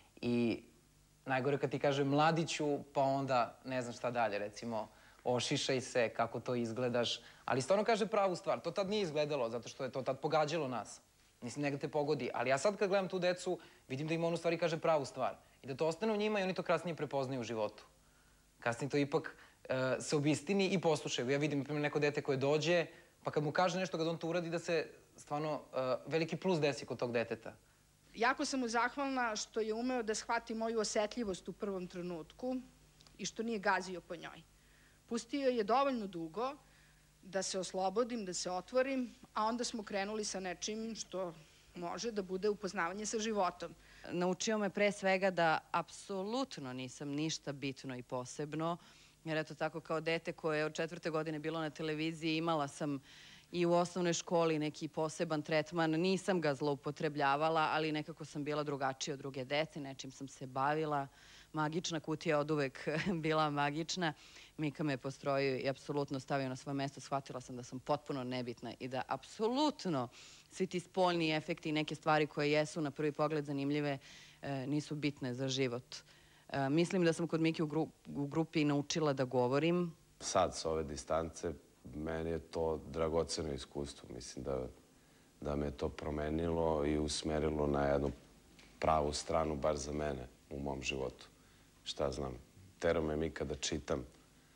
I najgore kad ti kaže mladiću, pa onda ne znam šta dalje, recimo, ošišaj se, kako to izgledaš, ali stvarno kaže pravu stvar. To tad nije izgledalo, zato što je to tad pogađalo nas. Mislim, negde te pogodi. Ali ja sad kad gledam tu decu, vidim da im on u stvari kaže pravu stvar. I da to ostane u njima i oni to kasnije prepoznaju u životu. Kasnije to ipak se obistini i poslušaju. Ja vidim, na primjer, neko dete koje dođe, pa kad mu kaže nešto, kad on to uradi, da se stvarno veliki plus desi kod tog deteta. Jako sam mu zahvalna što je umeo da shvati moju osetljivost u prvom trenutku i što nije gazio po njoj. Pustio je dovoljno dugo da se oslobodim, da se otvorim, a onda smo krenuli sa nečim što može da bude upoznavanje sa životom. Naučio me pre svega da apsolutno nisam ništa bitno i posebno, jer eto tako kao dete koje je od 4. godine bilo na televiziji, imala sam i u osnovnoj školi neki poseban tretman, nisam ga zloupotrebljavala, ali nekako sam bila drugačija od druge dece, nečim sam se bavila. Magična kutija od uvek bila magična. Mika me je postrojio i apsolutno stavio na svoje mesto. Shvatila sam da sam potpuno nebitna i da apsolutno svi ti spoljni efekti i neke stvari koje jesu na prvi pogled zanimljive nisu bitne za život. Mislim da sam kod Mike u grupi naučila da govorim. Sad, s ove distance, meni je to dragoceno iskustvo. Mislim da me to promenilo i usmerilo na jednu pravu stranu, bar za mene, u mom životu. Šta znam, terao me Mika da čitam.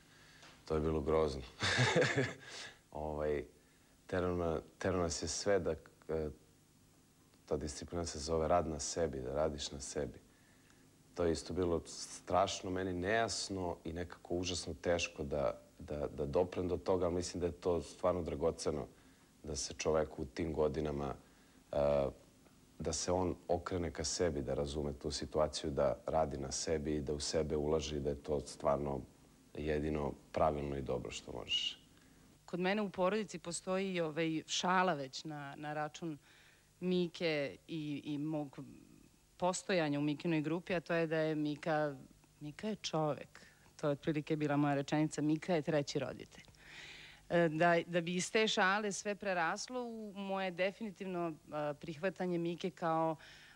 To je bilo grozno. Terao nas je sve da... Ta disciplina se zove rad na sebi, da radiš na sebi. To je isto bilo strašno, meni nejasno i nekako užasno teško da doprem do toga, ali mislim da je to stvarno dragoceno da se čovek u tim godinama, da se on okrene ka sebi, da razume tu situaciju, da radi na sebi i da u sebe ulaže i da je to stvarno jedino pravilno i dobro što možeš. Kod mene u porodici postoji šala već na račun Mike i mog postojanja u Mikinoj grupi, a to je da je Mika je čovek. To je otprilike bila moja rečenica, Mika je treći roditelj. Da bi iz te šale sve preraslo u moje definitivno prihvatanje Mike kao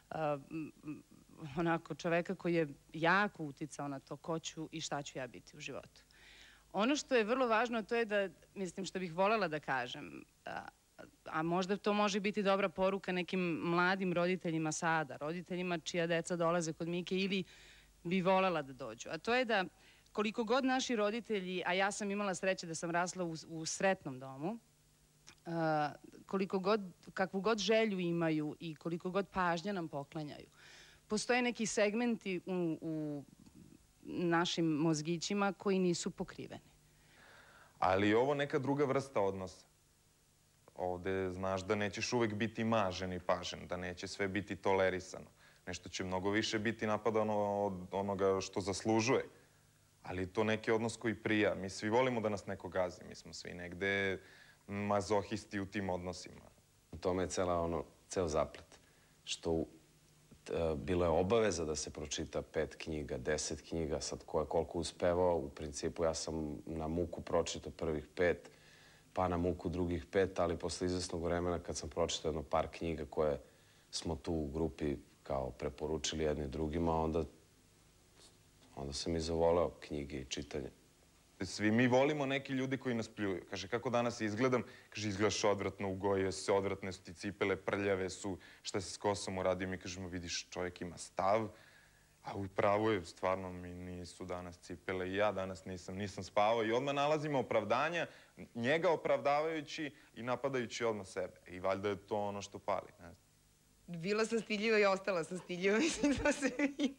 onako čoveka koji je jako uticao na to ko ću i šta ću ja biti u životu. Ono što je vrlo važno, to je da, mislim, što bih voljela da kažem, a možda to može biti dobra poruka nekim mladim roditeljima sada, roditeljima čija deca dolaze kod Mike ili bi voljela da dođu, a to je da koliko god naši roditelji, a ja sam imala sreće da sam rasla u sretnom domu, kakvu god želju imaju i koliko god pažnja nam poklanjaju, postoje neki segmenti u našim mozgićima koji nisu pokriveni. Ali je ovo neka druga vrsta odnosa. Ovde znaš da nećeš uvek biti mažen i pažen, da neće sve biti tolerisano. Nešto će mnogo više biti napadano od onoga što zaslužuje. Ali to neki odnos koji prija. Mi svi volimo da nas neko gazi. Mi smo svi negde mazohisti u tim odnosima. U tome je ceo zaplet. Što bilo je obaveza da se pročita 5 knjiga, 10 knjiga, sad ko je koliko uspevao. U principu ja sam na muku pročitao prvih 5, pa na muku drugih 5, ali posle izvesnog vremena kad sam pročitao jedno par knjiga koje smo tu u grupi kao preporučili jedni drugima, onda sam i zavoleo knjige i čitanje. Svi mi volimo neki ljudi koji nas pljuju. Kaže, kako danas izgledam? Kaže, izgledaš odvratno, ugojio se, odvratne su ti cipele, prljave su, šta se s kosom uradio? Mi kažemo, vidiš, čovjek ima stav A u pravu je, stvarno mi nisu danas cipele i ja danas nisam spavao i odmah nalazimo opravdanja, njega opravdavajući i napadajući odmah sebe. I valjda je to ono što pali, ne znam. Bila sam stidljiva i ostala sam stidljiva, mislim da se vidi.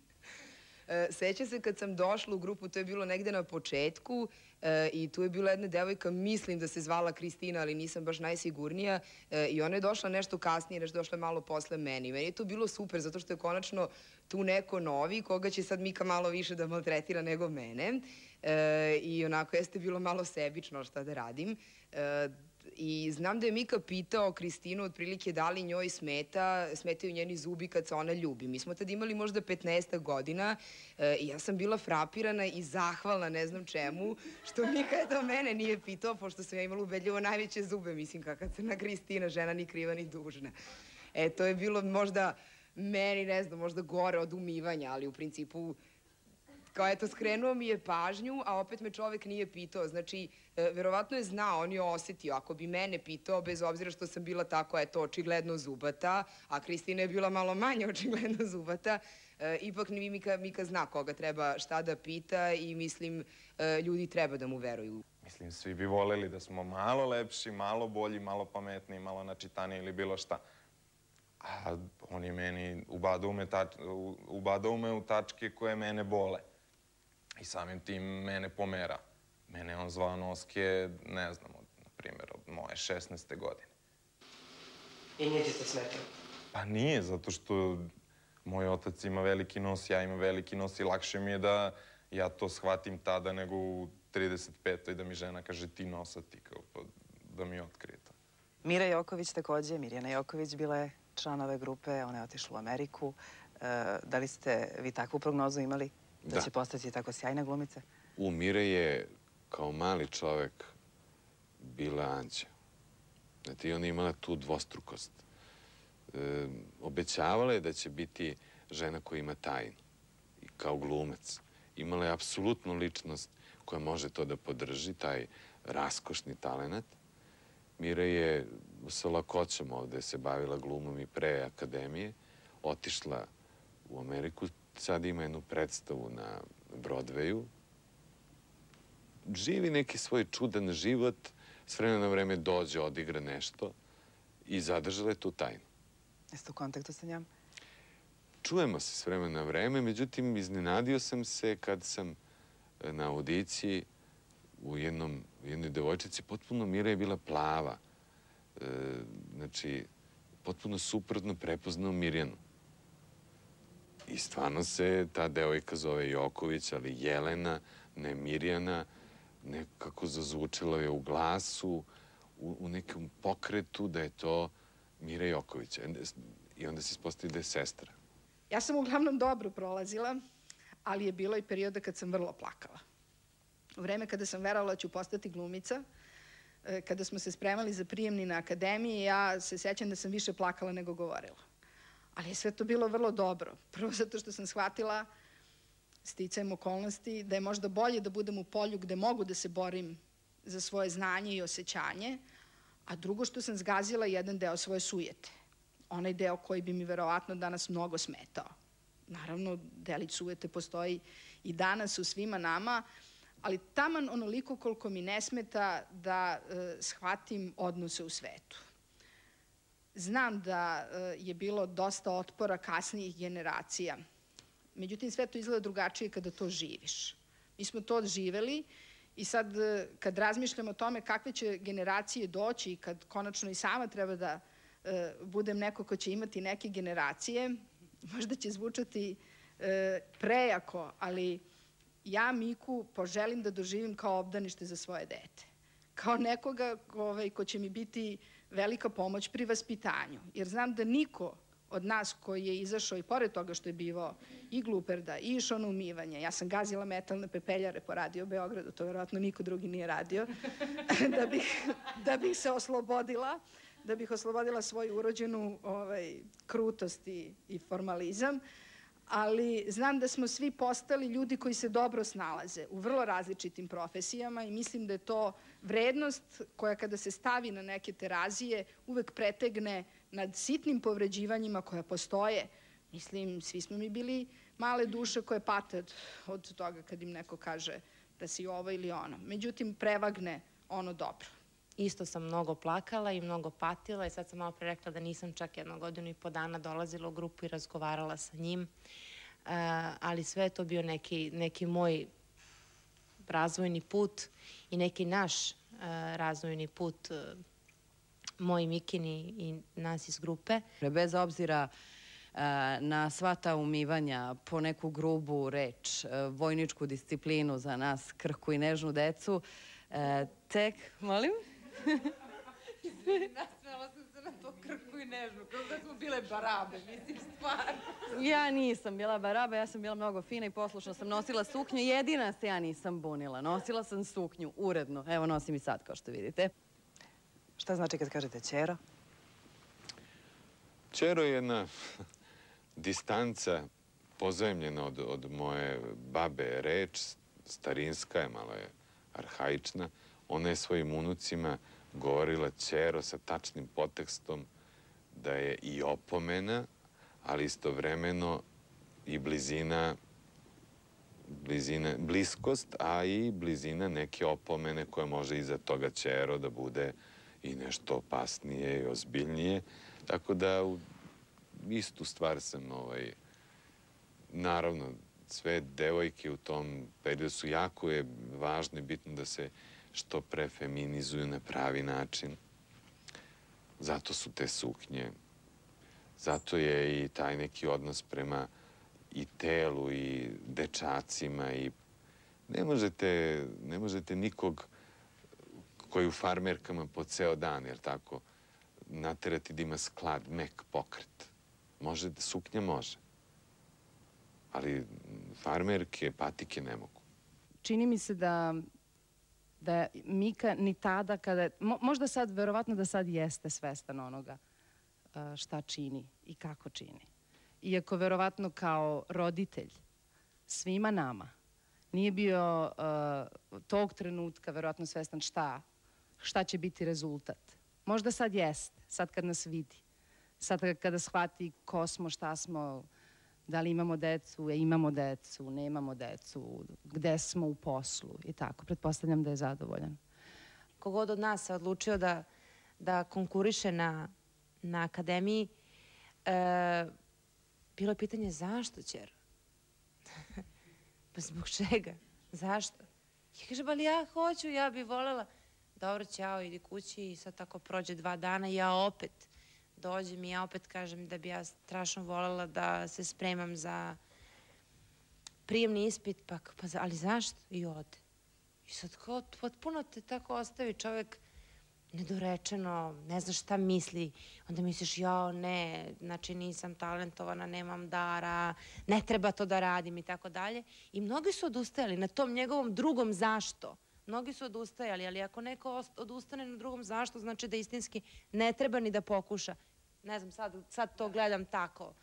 Sećam se kad sam došla u grupu, to je bilo negde na početku i tu je bila jedna devojka, mislim da se zvala Kristina, ali nisam baš najsigurnija i ona je došla nešto kasnije, nešto došla malo posle meni. Meni je to bilo super, zato što je konačno tu neko novi, koga će sad Mika malo više da maltretira nego mene. I onako jeste bilo malo sebično šta da radim. I znam da je Mika pitao Kristinu otprilike da li njoj smetaju njeni zubi kad se ona ljubi. Mi smo tad imali možda 15 godina i ja sam bila frapirana i zahvalna ne znam čemu, što Mika eto mene nije pitao, pošto sam ja imala ubedljivo najveće zube, mislim kakva crna Kristina, žena ni kriva ni dužna. To je bilo možda meni, ne znam, možda gore od umivanja, ali u principu kao eto, skrenuo mi je pažnju, a opet me čovek nije pitao. Znači, verovatno je znao, on je osetio. Ako bi mene pitao, bez obzira što sam bila tako, eto, očigledno zubata, a Kristina je bila malo manje očigledno zubata, ipak Mika zna koga treba šta da pita i mislim, ljudi treba da mu veruju. Mislim, svi bi voleli da smo malo lepši, malo bolji, malo pametniji, malo načitaniji ili bilo šta. A on je meni ubadao me u tačke koje mene bole. I samim tim mene pomera. Mene on zvao noske, ne znam, na primjer, od moje 16. godine. I nije ti to smetalo? Pa nije, zato što moj otac ima veliki nos, ja imam veliki nos i lakše mi je da ja to shvatim tada nego u 35. da mi žena kaže ti nosati, kao da mi otkrije to. Mira Joković takođe, Mirjana Joković bila je član ove grupe, ona je otišla u Ameriku. Da li ste vi takvu prognozu imali? Da će postati tako sjajna glumica? Mira je kao mali čovek bila anđeo. Znate, i ona je imala tu dvostrukost. Obećavala je da će biti žena koja ima tajnu. I kao glumac. Imala je apsolutnu ličnost koja može to da podrži, taj raskošni talenat. Mira je sa lakoćom ovde se bavila glumom i pre akademije. Otišla u Ameriku. Sad ima jednu predstavu na Broadwayu. Živi neki svoj čudan život, s vremena na vreme dođe, odigra nešto i zadržala je tu tajnu. Jeste u kontaktu sa njom? Čujemo se s vremena na vreme, međutim, iznenadio sam se kad sam na audiciji u jednoj devojčici, potpuno Mira je bila plava. Znači, potpuno suprotno prepoznao Mirjanu. I stvarno se ta devojka zove Joković, ali Jelena, ne Mirjana, nekako zazvučila je u glasu, u nekom pokretu da je to Mira Joković. I onda se ispostavi da je sestra. Ja sam uglavnom dobro prolazila, ali je bilo i perioda kad sam vrlo plakala. U vreme kada sam verovala da ću postati glumica, kada smo se spremali za prijemni na akademiji, ja se sećam da sam više plakala nego govorila. Ali je sve to bilo vrlo dobro. Prvo zato što sam shvatila, sticajem okolnosti, da je možda bolje da budem u polju gde mogu da se borim za svoje znanje i osjećanje, a drugo što sam zgazila jedan deo svoje sujete. Onaj deo koji bi mi verovatno danas mnogo smetao. Naravno, delić sujete postoji i danas u svima nama, ali taman onoliko koliko mi ne smeta da shvatim odnose u svetu. Znam da je bilo dosta otpora kasnijih generacija. Međutim, sve to izgleda drugačije kada to živiš. Mi smo to odživeli i sad kad razmišljam o tome kakve će generacije doći i kad konačno i sama treba da budem neko ko će imati neke generacije, možda će zvučati prejako, ali ja Miku poželim da doživim kao obdanište za svoje dete. Kao nekoga ko će mi biti velika pomoć pri vaspitanju. Jer znam da niko od nas koji je izašao i pored toga što je bivao i gluperda i išao na umivanje, ja sam gazila metalne pepeljare po Radio Beogradu, to verovatno niko drugi nije radio, da bih se oslobodila, da bih oslobodila svoju urođenu krutost i formalizam, ali znam da smo svi postali ljudi koji se dobro snalaze u vrlo različitim profesijama i mislim da je to vrednost koja kada se stavi na neke terazije uvek pretegne nad sitnim povređivanjima koja postoje. Mislim, svi smo mi bili male duše koje pate od toga kad im neko kaže da si ovo ili ono. Međutim, prevagne ono dobro. Isto sam mnogo plakala i mnogo patila i sad sam malo pre rekla da nisam čak 1,5 godina dolazila u grupu i razgovarala sa njim, ali sve je to bio neki moj razvojni put i neki naš razvojni put, moj, Mikini i nas iz grupe. Bez obzira na sva ta umivanja, po neku grubu reč, vojničku disciplinu za nas, krhku i nežnu decu, tek, molim? Nasmela sam se na to krhku i nežnu, kao da smo bile barabe, mislim, stvarno. Ja nisam bila baraba, ja sam bila mnogo fina i poslušno sam nosila suknju. Jedina se ja nisam bunila. Nosila sam suknju, uredno. Evo, nosim i sad, kao što vidite. Šta znači kad kažete ćero? Ćero je jedna distanca pozajemljena od moje babe reč, starinska je, malo je arhaična. Ona je svojim unucima govorila ćero sa tačnim podtekstom da je i opomena, ali istovremeno i bliskost, a i blizina neke opomene koja može iza toga ćero da bude i nešto opasnije i ozbiljnije. Tako da istu stvar sam, naravno, sve devojke u tom periodu su jako je važno i bitno da se što pre feminizuju na pravi način. Zato su te suknje. Zato je i taj neki odnos prema i telu i dečacima i ne možete nikog koji u farmerkama po ceo dan, jer tako, naterati da ima sklad, mek pokret. Suknja može. Ali farmerke, patike ne mogu. Čini mi se da Mika ni tada kada... Možda sad, verovatno da sad jeste svestan onoga šta čini i kako čini. Iako verovatno kao roditelj svima nama nije bio tog trenutka verovatno svestan šta će biti rezultat. Možda sad jeste, sad kad nas vidi. Sad kada shvati ko smo, šta smo, da li imamo decu, imamo decu, nemamo decu, gde smo u poslu i tako. Pretpostavljam da je zadovoljan. Kogod od nas se odlučio da konkuriše na akademiji, bilo je pitanje zašto, ćer? Pa zbog čega? Zašto? Ja kažem, ali ja hoću, ja bi voljela. Dobro, ćao, idi kući i sad tako prođe 2 dana i ja opet dođem i ja opet kažem da bi ja strašno voljela da se spremam za prijemni ispit, ali zašto? I ode. I sad kao potpuno te tako ostavi čovek nedorečeno, ne znaš šta misli. Onda misliš, jao ne, znači nisam talentovana, nemam dara, ne treba to da radim i tako dalje. I mnogi su odustajali na tom njegovom drugom zašto. Mnogi su odustajali, ali ako neko odustane na drugom zašto, znači da istinski ne treba ni da pokuša. Ne znam, sad to gledam tako.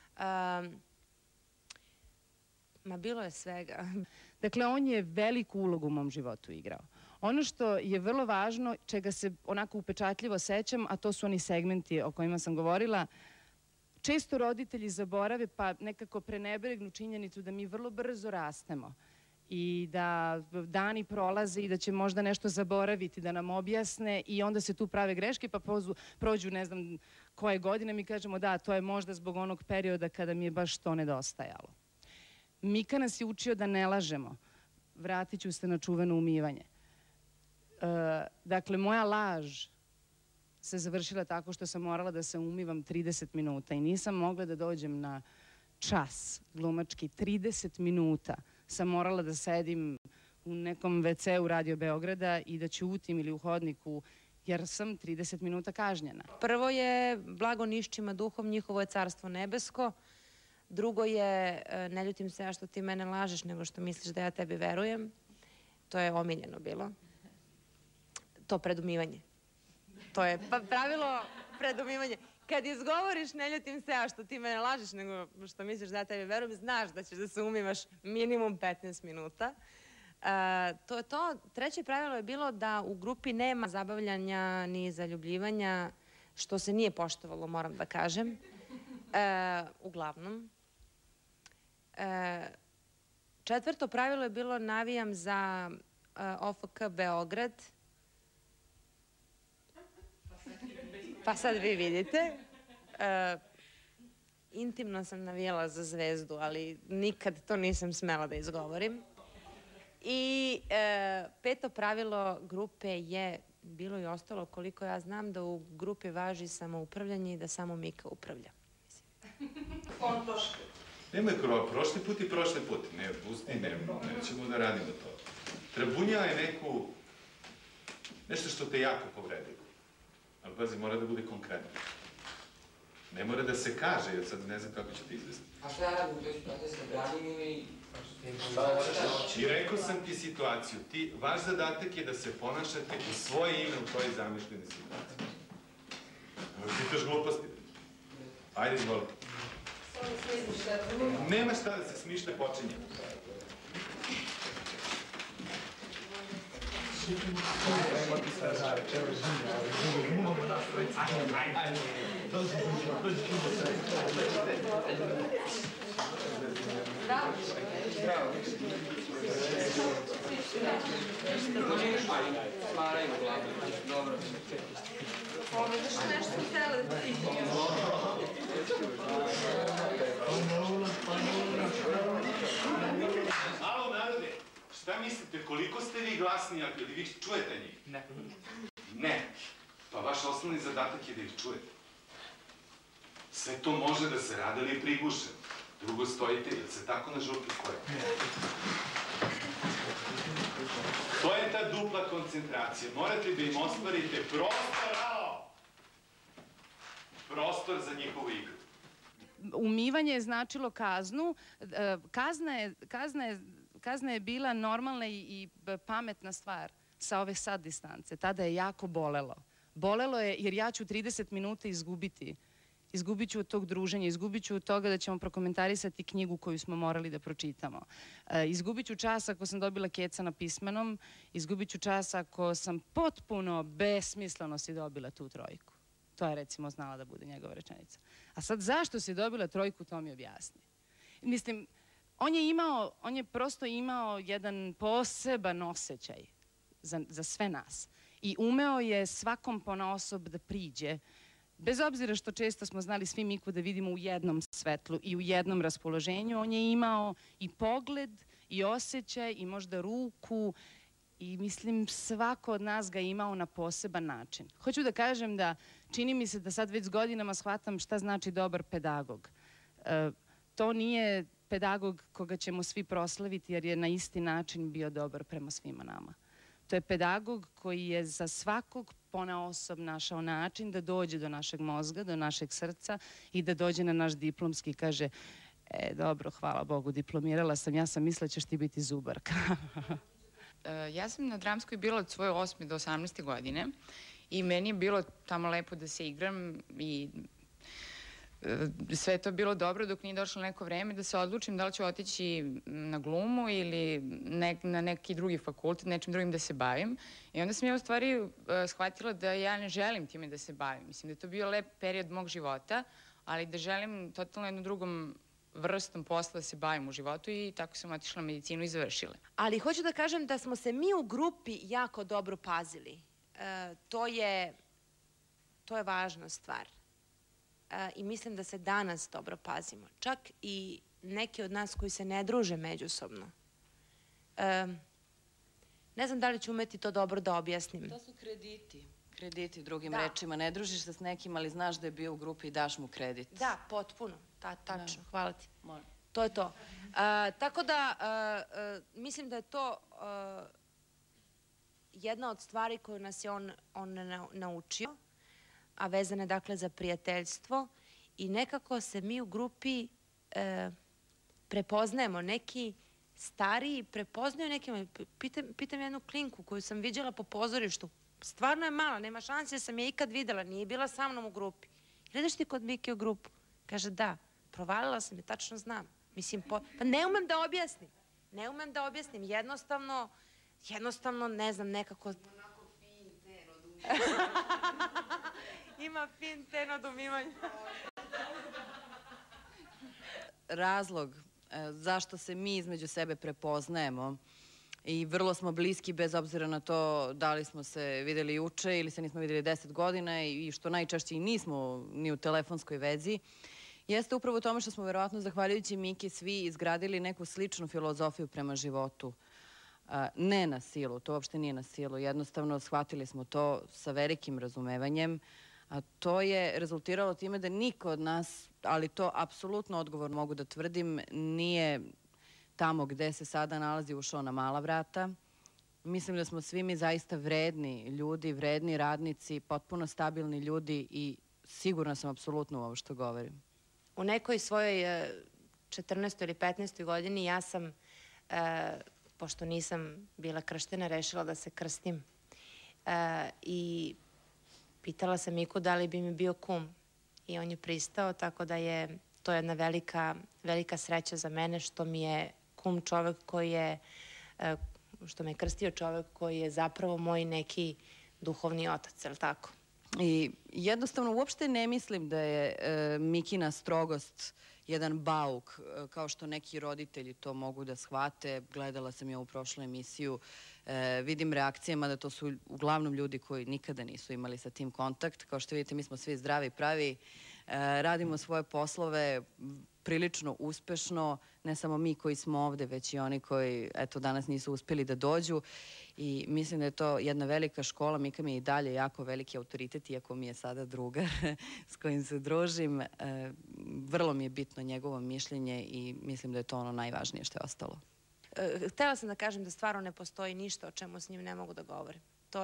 Ma bilo je svega. Dakle, on je veliku ulogu u mom životu igrao. Ono što je vrlo važno, čega se onako upečatljivo sećam, a to su oni segmenti o kojima sam govorila, često roditelji zaborave pa nekako prenebregnu činjenicu da mi vrlo brzo rastemo i da dani prolaze i da će možda nešto zaboraviti, da nam objasne i onda se tu prave greške pa prođu ne znam koje godine mi kažemo da, to je možda zbog onog perioda kada mi je baš to nedostajalo. Mika nas je učio da ne lažemo. Vratit ću se na čuveno umivanje. Dakle, moja laž se završila tako što sam morala da se umivam 30 minuta i nisam mogla da dođem na čas glumački. 30 minuta sam morala da sedim u nekom WC-u Radio Beograda i da ćutim ili u hodniku, jer sam 30 minuta kažnjena. Prvo je blago nišćima duhom, njihovo je carstvo nebesko. Drugo je, ne ljutim se ja što ti mene lažeš, nego što misliš da ja tebi verujem. To je omiljeno bilo. To predumivanje. To je pravilo predumivanje. Kad izgovoriš, ne ljutim se ja što ti mene lažeš, nego što misliš da ja tebi verujem, znaš da ćeš da se umivaš minimum 15 minuta. To je to. Treće pravilo je bilo da u grupi nema zabavljanja ni zaljubljivanja, što se nije poštovalo, moram da kažem. Uglavnom. Četvrto pravilo je bilo navijam za OFK Beograd. Pa sad vi vidite. Intimno sam navijala za Zvezdu, ali nikad to nisam smela da izgovorim. I peto pravilo grupe je bilo i ostalo, koliko ja znam, da u grupi važi samoupravljanje i da samo Mika upravlja. Nemoj prošli put i prošli put. Ne, pusti, nećemo da radimo to. Trabunja je nešto što te jako povredi. Ali pazi, mora da bude konkretno. Ne mora da se kaže, jer sad ne znam kako ću ti izvesti. A šta ja radim? Da se branim ili... I rekao sam ti situaciju. Vaš zadatak je da se ponašate u svoje ime u toj zamišljene situaciji. Pitaš gluposti. Ajde, izvolite. Nema šta da se smišlja, počinje. Smarajmo glavu. Dobro. Ovo, zašto nešto sam htjela da ti Alo, narode, šta mislite, koliko ste vi glasni, ali vi čujete njih? Ne. Ne. Pa vaš osnovni zadatak je da ih čujete. Sve to može da se radi, ali je prigušeno. Drugo stojite, jer se tako na žurki stoje. To je ta dupla koncentracija. Morate da im ostvarite prostor za njihovu igru. Umivanje je značilo kaznu. Kazna je bila normalna i pametna stvar sa ove sad distance. Tada je jako bolelo. Bolelo je jer ja ću 30 minuta izgubiti. Izgubit ću od tog druženja, izgubit ću od toga da ćemo prokomentarisati knjigu koju smo morali da pročitamo. Izgubit ću čas ako sam dobila keca na pismenom, izgubit ću čas ako sam potpuno besmisleno si dobila tu trojku. To je recimo znala da bude njegova rečenica. A sad zašto si dobila trojku, to mi objasni. Mislim, on je prosto imao jedan poseban osjećaj za sve nas. I umeo je svakom ponaosob da priđe, bez obzira što često smo znali svi Miku da vidimo u jednom svetlu i u jednom raspoloženju, on je imao i pogled, i osjećaj, i možda ruku, i mislim svako od nas ga imao na poseban način. Hoću da kažem da čini mi se da sad već s godinama shvatam šta znači dobar pedagog. To nije pedagog koga ćemo svi proslaviti jer je na isti način bio dobar prema svima nama. To je pedagog koji je za svakog ponaosob našao način da dođe do našeg mozga, do našeg srca i da dođe na naš diplomski i kaže dobro, hvala Bogu, diplomirala sam, ja sam mislila ćeš ti biti zubarka. Ja sam na dramskoj bila od svoje 8. do 18. godine i meni je bilo tamo lepo da se igram i sve je to bilo dobro dok nije došlo neko vreme da se odlučim da li ću otići na glumu ili na neki drugi fakultet, nečim drugim da se bavim. I onda sam ja u stvari shvatila da ja ne želim time da se bavim. Mislim da je to bio lep period mog života, ali da želim totalno jednom drugom vrstom posla da se bavim u životu i tako sam otišla na medicinu i završila. Ali hoću da kažem da smo se mi u grupi jako dobro pazili. To je važna stvar. I mislim da se danas dobro pazimo. Čak i neki od nas koji se ne druže međusobno. Ne znam da li ću umeti to dobro da objasnim. To su krediti. Krediti, drugim rečima. Ne družiš se s nekim, ali znaš da je bio u grupi i daš mu kredit. Da, potpuno. Tačno. Hvala ti. To je to. Tako da, mislim da je to jedna od stvari koju nas je on naučio, a vezane je dakle za prijateljstvo i nekako se mi u grupi prepoznajemo. Neki stariji prepoznaju nekima. Pitam jednu klinku koju sam viđala po pozorištu. Stvarno je mala, nema šanse, sam je ikad videla, nije bila sa mnom u grupi. Ideš ti kod Mike u grupu? Kaže da, provalila sam je, tačno znam. Mislim, pa ne umem da objasnim. Ne umem da objasnim, jednostavno, ne znam, nekako... Onako fin ten od umivanja. Ima fin ten od umivanja. Razlog zašto se mi između sebe prepoznajemo i vrlo smo bliski bez obzira na to da li smo se videli juče ili se nismo videli 10 godina i što najčešće i nismo ni u telefonskoj vezi, jeste upravo u tome što smo verovatno zahvaljujući Miki svi izgradili neku sličnu filozofiju prema životu. Ne na silu, to uopšte nije na silu, jednostavno shvatili smo to sa velikim razumevanjem, a to je rezultiralo time da niko od nas, ali to apsolutno odgovorno mogu da tvrdim, nije tamo gde se sada nalazi ušao na mala vrata. Mislim da smo svi mi zaista vredni ljudi, vredni radnici, potpuno stabilni ljudi i sigurna sam apsolutno u ovo što govorim. U nekoj svojoj 14. ili 15. godini ja sam, pošto nisam bila krštena, rešila da se krstim. I pitala sam Miku da li bi mi bio kum. I on je pristao, tako da je to jedna velika sreća za mene što mi je kum čovek koji je, što me je krstio čovek koji je zapravo moj neki duhovni otac, je li tako? I jednostavno uopšte ne mislim da je Mikina strogost jedan bauk, kao što neki roditelji to mogu da shvate. Gledala sam je u prošlu emisiju, vidim reakcijama da to su uglavnom ljudi koji nikada nisu imali sa tim kontakt. Kao što vidite, mi smo svi zdravi, pravi, radimo svoje poslove prilično uspešno, ne samo mi koji smo ovde, već i oni koji, eto, danas nisu uspeli da dođu. I mislim da je to jedna velika škola. Mika mi je i dalje jako veliki autoritet, iako mi je sada drugar s kojim se družim. Vrlo mi je bitno njegovo mišljenje i mislim da je to ono najvažnije što je ostalo. Htela sam da kažem da stvarno ne postoji ništa o čemu s njim ne mogu da govorim.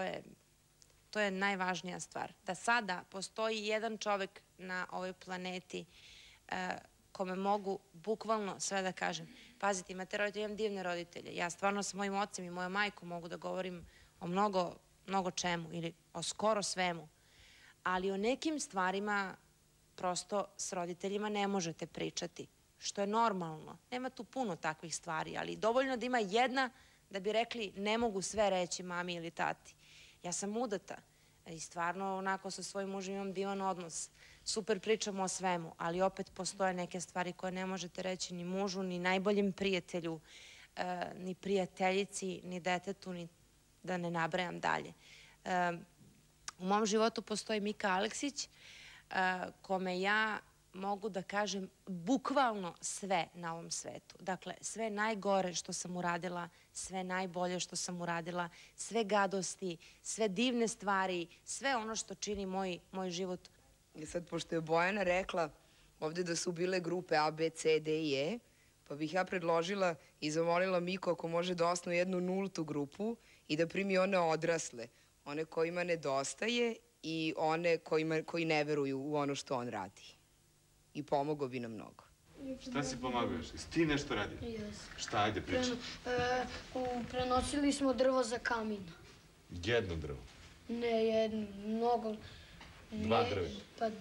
To je najvažnija stvar. Da sada postoji jedan čovek na ovoj planeti kome mogu bukvalno sve da kažem. Pazite, imate roditelje, imam divne roditelje. Ja stvarno sa mojim ocem i mojom majkom mogu da govorim o mnogo čemu ili o skoro svemu. Ali o nekim stvarima prosto s roditeljima ne možete pričati, što je normalno. Nema tu puno takvih stvari, ali dovoljno da ima jedna da bi rekli ne mogu sve reći mami ili tati. Ja sam udata i stvarno onako sa svojim mužem imam divan odnos. Super pričamo o svemu, ali opet postoje neke stvari koje ne možete reći ni mužu, ni najboljem prijatelju, ni prijateljici, ni detetu, ni da ne nabrajam dalje. U mom životu postoji Mika Aleksić, kome ja mogu da kažem bukvalno sve na ovom svetu. Dakle, sve najgore što sam uradila, sve najbolje što sam uradila, sve gadosti, sve divne stvari, sve ono što čini moj život. I sad, pošto je Bojana rekla ovde da su bile grupe A, B, C, D i E, pa bih ja predložila i zamolila Miku ako može da osnuje jednu nultu grupu i da primi one odrasle, one kojima nedostaje i one koji ne veruju u ono što on radi. I pomogao bi nam mnogo. Šta si pomagao još? Jesi ti nešto radio? Jes. Šta, ajde pričaj. Prenosili smo drvo za kamin. Jedno drvo? Ne, jedno, mnogo. Dva drve? Pa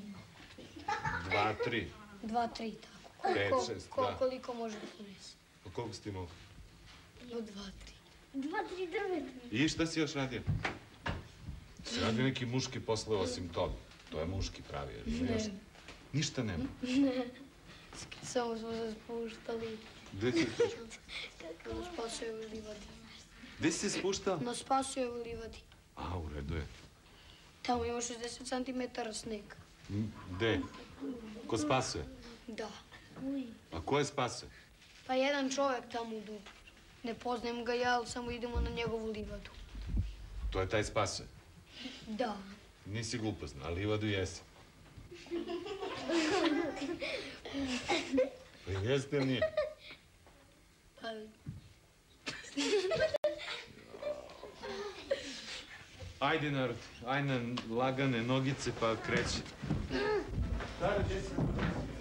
2, 3? 2, 3, tako. 5, 6, da. Koliko može da ponese? Pa koliko si ti mogao? 2, 3. 2, 3 drveta. I šta si još radio? Si radio neki muški posle osim toga? To je muški pravi. Ne. Ništa nema? Ne. Samo smo se spuštali. Gde si spuštao? Na Spasojevoj livadi. Gde si se spuštao? Na Spasojevoj livadi. A, u redu je. Tamo ima 60 cm snega. Gde? Ko Spasuje? Da. A ko je Spasuje? Pa jedan čovek tamo u Dubru. Ne poznajem ga ja, ali samo idemo na njegovu livadu. To je taj Spasuje? Da. Nisi glupozna, a livadu jesi. Pa jeste ili nije? Ajde, narod, ajde na lagane nogice pa kreći. Stara, gdje si?